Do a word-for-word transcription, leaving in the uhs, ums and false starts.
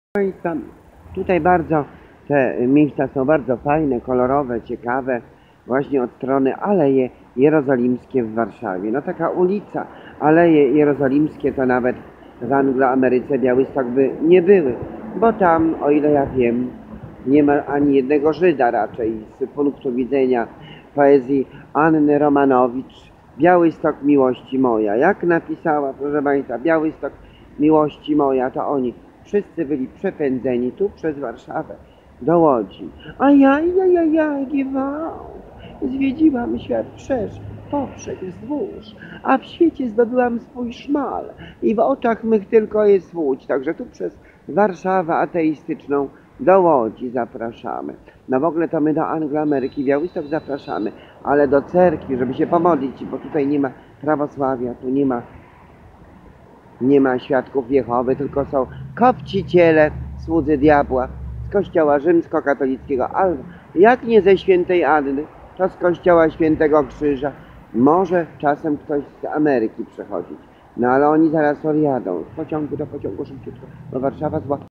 No i tam, tutaj bardzo, te miejsca są bardzo fajne, kolorowe, ciekawe, właśnie od strony Aleje Jerozolimskie w Warszawie. No taka ulica, Aleje Jerozolimskie to nawet w Angloameryce Białystok by nie były, bo tam, o ile ja wiem, nie ma ani jednego Żyda raczej z punktu widzenia poezji Anny Romanowicz. Białystok miłości moja, jak napisała, proszę Państwa, Białystok miłości moja, to oni wszyscy byli przepędzeni tu przez Warszawę do Łodzi. A ja, ja, ja, ja, gwałt, zwiedziłam świat wszerz, poprzek, wzdłuż, a w świecie zdobyłam swój szmal i w oczach mych tylko jest Łódź. Także tu przez Warszawę ateistyczną do Łodzi zapraszamy. No w ogóle to my do Angloameryki, Białystok zapraszamy, ale do cerkwi, żeby się pomodlić, bo tutaj nie ma prawosławia, tu nie ma Nie ma świadków Jehowy, tylko są kopciciele, słudzy diabła z kościoła rzymskokatolickiego, albo jak nie ze świętej Anny, to z kościoła świętego Krzyża. Może czasem ktoś z Ameryki przechodzić, no ale oni zaraz odjadą z pociągu do pociągu szybciutko, bo Warszawa zła.